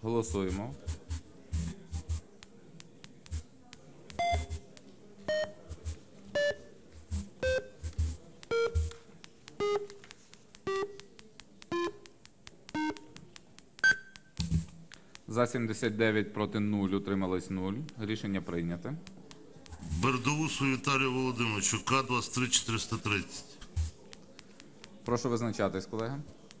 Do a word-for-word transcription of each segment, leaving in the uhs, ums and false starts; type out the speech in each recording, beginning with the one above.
Голосуємо. За сімдесят дев'ять, проти нуль, утрималось нуль. Рішення прийнято. Бердоусу Віталію Володимировичу, К двадцять три чотириста тридцять. Прошу визначатись, колеги.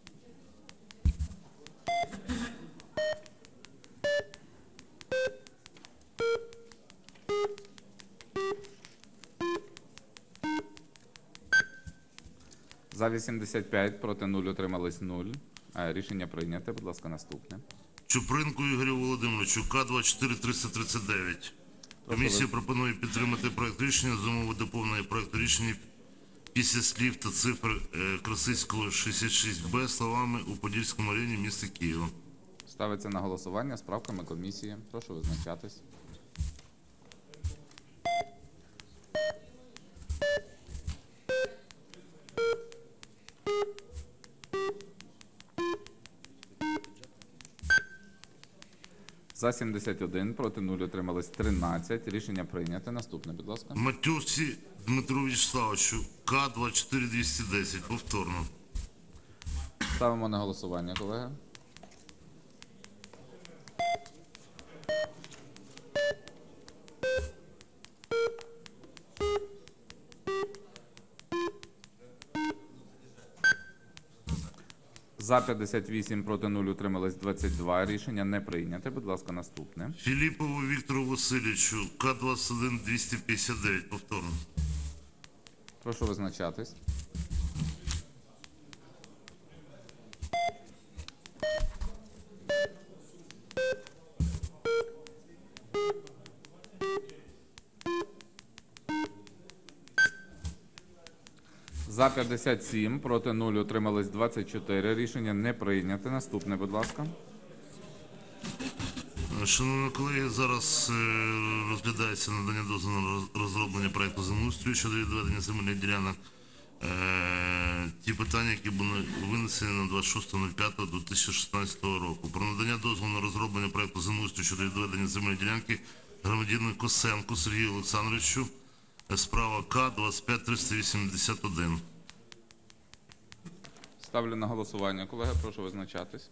За вісімдесят п'ять, проти нуль, утрималось нуль. Рішення прийнято. Будь ласка, наступне. Чупринку Ігорю Володимировичу, К двадцять чотири триста тридцять дев'ять. Комісія пропонує підтримати проект рішення з умови доповнення проекту рішення після слів та цифр Красицького шістдесят шість Б словами «у Подільському районі міста Києва». Ставиться на голосування з правками комісії. Прошу визначатись. За сімдесят один, проти нуль, утрималось тринадцять. Рішення прийнято. Наступне, будь ласка. Матюсі Дмитру Вячеславовичу, К двадцять чотири двісті десять. Повторно. Ставимо на голосування, колеги. За п'ятдесят вісім, проти нуль, утрималось двадцять два. Рішення не прийняте. Будь ласка, наступне. Філіпову Віктору Васильовичу, К двадцять один двісті п'ятдесят дев'ять. Повторно. Прошу визначатись. За п'ятдесят сім, проти нуль, утрималось двадцять чотири. Рішення не прийняте. Наступне, будь ласка. Шановні колеги, зараз розглядається надання дозволу на розроблення проєкту землеустрою щодо відведення земельних ділянок. Ті питання, які були винесені на двадцять шостого п'ятого дві тисячі шістнадцятого року. Про надання дозволу на розроблення проєкту землеустрою щодо відведення земельної ділянки громадянину Косенку Сергію Олександровичу. Справа К двадцять п'ять триста вісімдесят один. Ставлю на голосування, колеги. Прошу визначатись.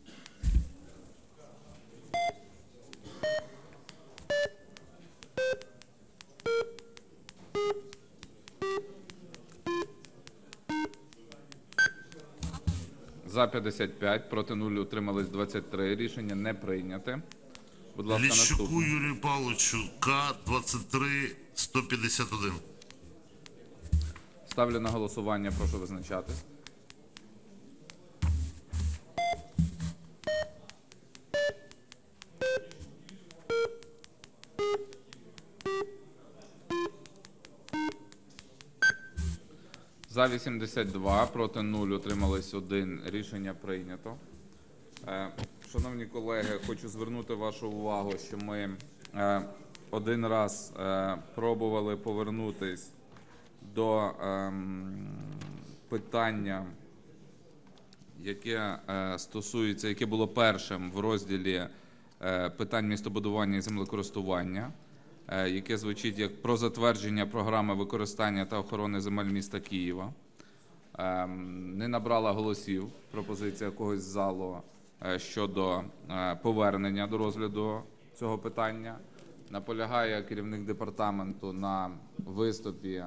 За п'ятдесят п'ять, проти нуль, утрималось двадцять три. Рішення не прийняте. Будь ласка, Ліщуку наступне. Юрію Павловичу, К двадцять три сто п'ятдесят один. Ставлю на голосування, прошу визначатись. За вісімдесят два, проти нуль, утрималось один. Рішення прийнято. Шановні колеги, хочу звернути вашу увагу, що ми один раз пробували повернутись до питання, яке стосується, яке було першим в розділі питань містобудування і землекористування, яке звучить як про затвердження програми використання та охорони земель міста Києва. Не набрала голосів пропозиція когось з залу щодо повернення до розгляду цього питання. Наполягає керівник департаменту на виступі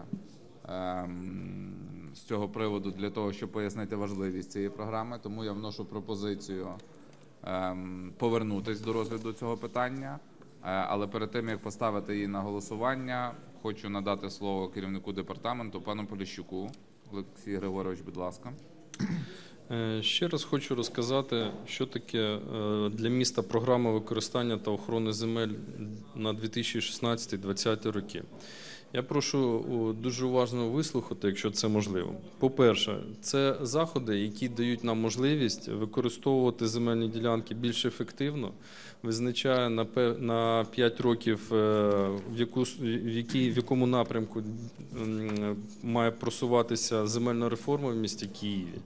з цього приводу для того, щоб пояснити важливість цієї програми. Тому я вношу пропозицію повернутися до розгляду цього питання. Але перед тим, як поставити її на голосування, хочу надати слово керівнику департаменту, пану Поліщуку. Олексій Григорович, будь ласка. Ще раз хочу розказати, що таке для міста програма використання та охорони земель на дві тисячі шістнадцятий - двадцятий роки. Я прошу дуже уважно вислухати, якщо це можливо. По-перше, це заходи, які дають нам можливість використовувати земельні ділянки більш ефективно, визначає на п'ять років, в, яку, в, якій, в якому напрямку має просуватися земельна реформа в місті Києві.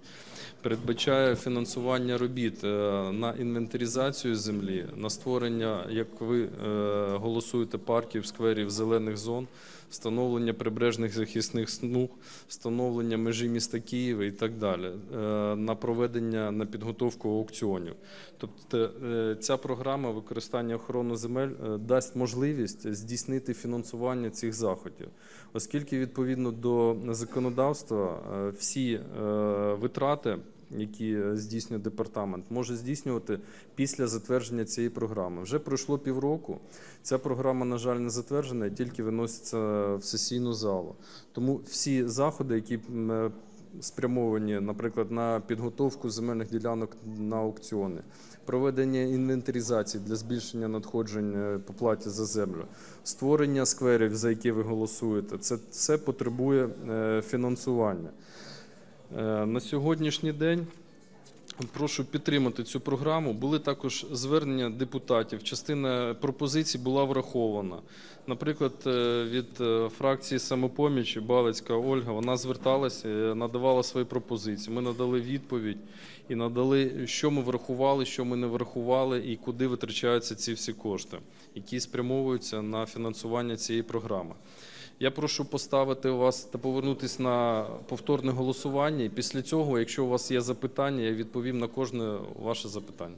передбачає фінансування робіт е, на інвентаризацію землі, на створення, як ви е, голосуєте, парків, скверів, зелених зон, встановлення прибережних захисних смуг, встановлення межі міста Києва і так далі, е, на проведення, на підготовку аукціонів. Тобто е, ця програма використання охорони земель е, дасть можливість здійснити фінансування цих заходів, оскільки відповідно до законодавства е, всі е, витрати, які здійснює департамент, може здійснювати після затвердження цієї програми. Вже пройшло півроку, ця програма, на жаль, не затверджена, тільки виноситься в сесійну залу. Тому всі заходи, які спрямовані, наприклад, на підготовку земельних ділянок на аукціони, проведення інвентаризації для збільшення надходжень по платі за землю, створення скверів, за які ви голосуєте, це все потребує фінансування. На сьогоднішній день прошу підтримати цю програму. Були також звернення депутатів. Частина пропозицій була врахована. Наприклад, від фракції «Самопоміч» Балицька Ольга, вона зверталася, надавала свої пропозиції. Ми надали відповідь і надали, що ми врахували, що ми не врахували і куди витрачаються ці всі кошти, які спрямовуються на фінансування цієї програми. Я прошу поставити вас та повернутися на повторне голосування. І після цього, якщо у вас є запитання, я відповім на кожне ваше запитання.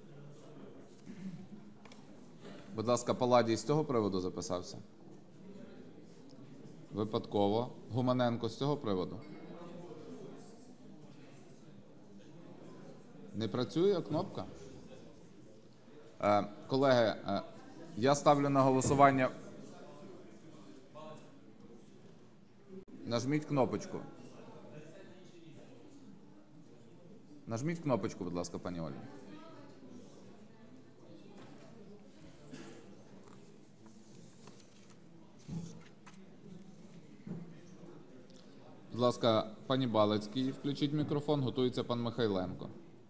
Будь ласка, Паладій з цього приводу записався? Випадково. Гуманенко з цього приводу? Не працює кнопка? Е, колеги, е, я ставлю на голосування... Нажміть кнопочку. Нажміть кнопочку, будь ласка, пані Олі. Будь ласка, пані Балицький, включіть мікрофон, готується пан Михайленко.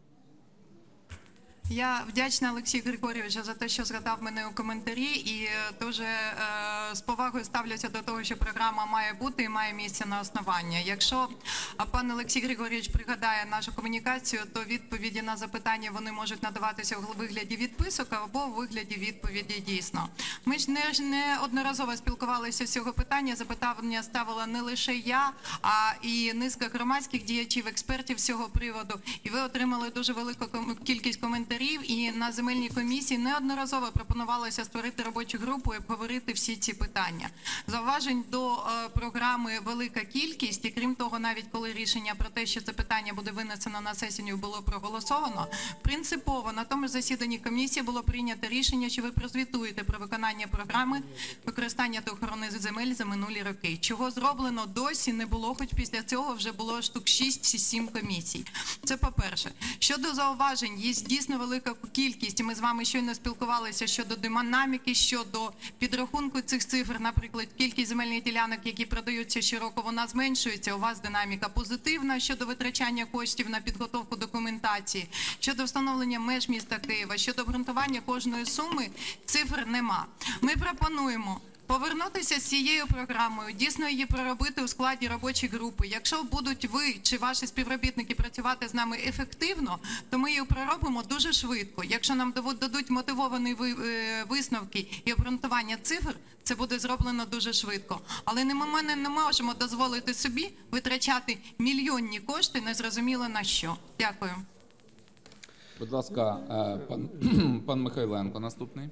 Я вдячна Олексію Григорійовичу за те, що згадав мене у коментарі, і дуже е, з повагою ставлюся до того, що програма має бути і має місце на основання. Якщо пан Олексій Григорійович пригадає нашу комунікацію, то відповіді на запитання вони можуть надаватися у вигляді відписок або у вигляді відповіді дійсно. Ми ж не, неодноразово спілкувалися з цього питання, запитання ставила не лише я, а і низка громадських діячів, експертів з цього приводу, і ви отримали дуже велику кількість коментарів. І на земельній комісії неодноразово пропонувалося створити робочу групу і обговорити всі ці питання. Зауважень до е, програми велика кількість, і крім того, навіть коли рішення про те, що це питання буде винесено на сесію, було проголосовано, принципово на тому засіданні комісії було прийнято рішення, що ви прозвітуєте про виконання програми використання та охорони земель за минулі роки. Чого зроблено досі не було, хоч після цього вже було штук шість-сім комісій. Це по-перше. Щодо зауважень, є дійсно велика кількість, і ми з вами щойно спілкувалися щодо динаміки, щодо підрахунку цих цифр, наприклад, кількість земельних ділянок, які продаються щороку, вона зменшується, у вас динаміка позитивна щодо витрачання коштів на підготовку документації, щодо встановлення меж міста Києва, щодо обґрунтування кожної суми, цифр нема. Ми пропонуємо повернутися з цією програмою, дійсно її проробити у складі робочої групи. Якщо будуть ви чи ваші співробітники працювати з нами ефективно, то ми її проробимо дуже швидко. Якщо нам дадуть мотивовані висновки і обґрунтування цифр, це буде зроблено дуже швидко. Але ми не можемо дозволити собі витрачати мільйонні кошти, незрозуміло на що. Дякую. Будь ласка, пан, пан Михайленко наступний.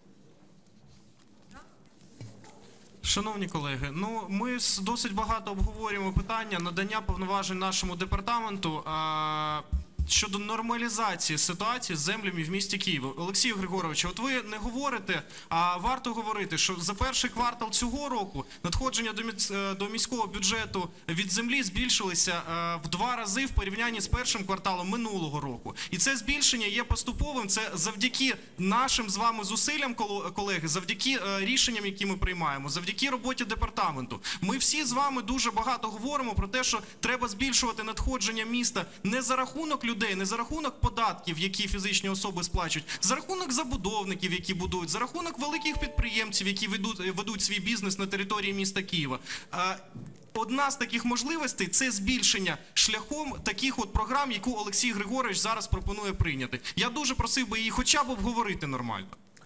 Шановні колеги, ну ми досить багато обговорюємо питання надання повноважень нашому департаменту а, щодо нормалізації ситуації з землями в місті Києві. Олексію Григоровичу, от ви не говорите, а варто говорити, що за перший квартал цього року надходження до, міс... до міського бюджету від землі збільшилися в два рази в порівнянні з першим кварталом минулого року. І це збільшення є поступовим, це завдяки нашим з вами зусиллям, колеги, завдяки рішенням, які ми приймаємо, завдяки роботі департаменту. Ми всі з вами дуже багато говоримо про те, що треба збільшувати надходження міста не за рахунок людей, людей не за рахунок податків, які фізичні особи сплачують, за рахунок забудовників, які будують, за рахунок великих підприємців, які ведуть, ведуть свій бізнес на території міста Києва. А, Одна з таких можливостей – це збільшення шляхом таких от програм, яку Олексій Григорович зараз пропонує прийняти. Я дуже просив би її хоча б обговорити нормально.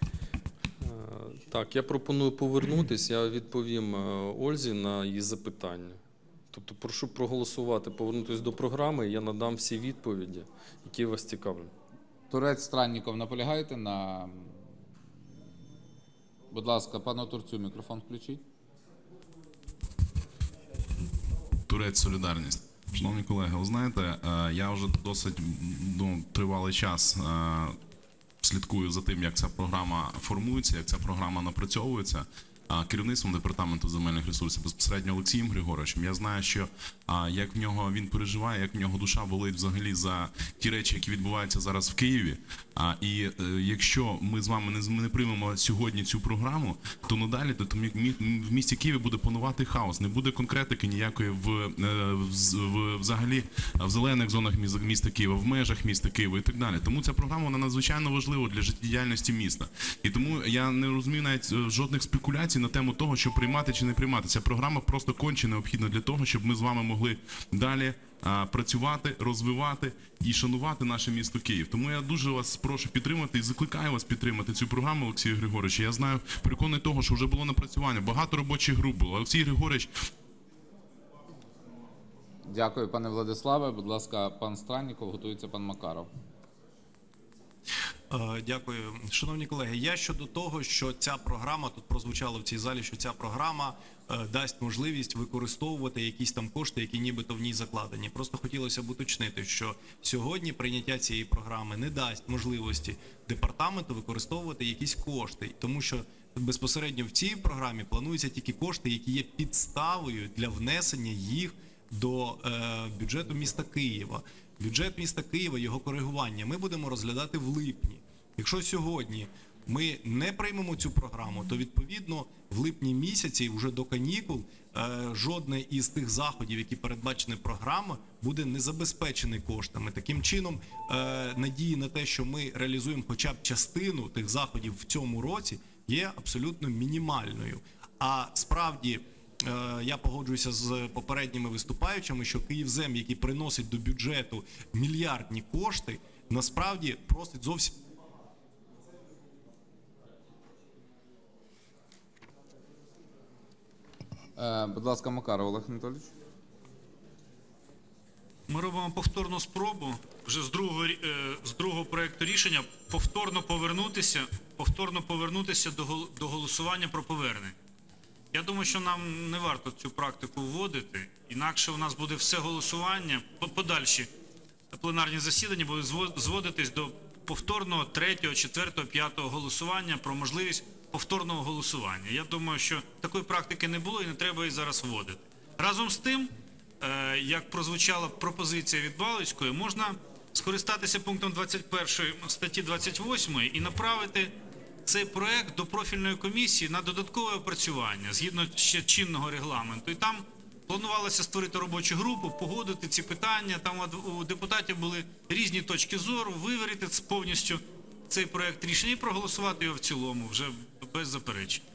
Так, я пропоную повернутись, я відповім е, Ользі на її запитання. Тобто прошу проголосувати, повернутися до програми, і я надам всі відповіді, які вас цікавлять. Турець, Странніков, наполягаєте на... Будь ласка, пану Турцю мікрофон включіть. Турець, Солідарність. Шановні колеги, ви знаєте, е, я вже досить ну, тривалий час е, слідкую за тим, як ця програма формується, як ця програма напрацьовується. А керівництвом департаменту земельних ресурсів безпосередньо Олексієм Григоровичем. Я знаю, що а, як в нього він переживає, як в нього душа болить взагалі за ті речі, які відбуваються зараз в Києві. А, і е, якщо ми з вами не, не приймемо сьогодні цю програму, то надалі то, то мі, в місті Києві буде панувати хаос. Не буде конкретики ніякої в, е, в, в взагалі в зелених зонах міста Києва, в межах міста Києва і так далі. Тому ця програма вона надзвичайно важлива для життєдіяльності міста. І тому я не розумію навіть жодних спекуляцій на тему того, що приймати чи не приймати. Ця програма просто конче необхідна для того, щоб ми з вами могли далі а, працювати, розвивати і шанувати наше місто Київ. Тому я дуже вас прошу підтримати і закликаю вас підтримати цю програму, Олексій Григорович. Я знаю, переконаний того, що вже було напрацювання, багато робочих груп було. Олексій Григорович. Дякую, пане Владиславе. Будь ласка, пан Странніков, готується пан Макаров. Дякую. Шановні колеги, я щодо того, що ця програма, тут прозвучало в цій залі, що ця програма е, дасть можливість використовувати якісь там кошти, які нібито в ній закладені. Просто хотілося б уточнити, що сьогодні прийняття цієї програми не дасть можливості департаменту використовувати якісь кошти, тому що безпосередньо в цій програмі плануються тільки кошти, які є підставою для внесення їх до е, бюджету міста Києва. Бюджет міста Києва, його коригування ми будемо розглядати в липні. Якщо сьогодні ми не приймемо цю програму, то відповідно в липні місяці, вже до канікул, жодне із тих заходів, які передбачені програмою, буде не забезпечений коштами. Таким чином, надії на те, що ми реалізуємо хоча б частину тих заходів в цьому році, є абсолютно мінімальною. А справді, я погоджуюся з попередніми виступаючими, що Київзем, який приносить до бюджету мільярдні кошти, насправді просить зовсім... Е, будь ласка, Макаров Олег Анатолійович. Ми робимо повторну спробу вже з другого, е, з другого проекту рішення повторно повернутися, повторно повернутися до, гол- до голосування про повернення. Я думаю, що нам не варто цю практику вводити, інакше у нас буде все голосування, подальші пленарні засідання будуть зводитись до повторного третього, четвертого, п'ятого голосування про можливість повторного голосування. Я думаю, що такої практики не було і не треба її зараз вводити. Разом з тим, як прозвучала пропозиція від Балицької, можна скористатися пунктом двадцять першої статті двадцять восьмої і направити цей проект до профільної комісії на додаткове опрацювання згідно ще чинного регламенту. І там планувалося створити робочу групу, погодити ці питання. Там у депутатів були різні точки зору, вивірити повністю цей проект рішення і проголосувати його в цілому вже без заперечень.